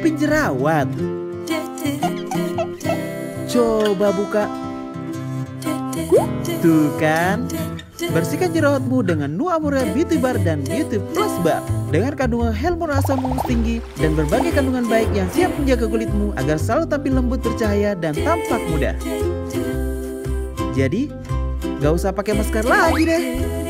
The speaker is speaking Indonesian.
tapi jerawat. Coba buka. Tuh kan? Bersihkan jerawatmu dengan Nua Amore Beauty Bar dan Beauty Plus Bar. Dengan kandungan helmon asam urat tinggi dan berbagai kandungan baik yang siap menjaga kulitmu agar selalu tampil lembut, bercahaya, dan tampak muda. Jadi, gak usah pakai masker lagi deh.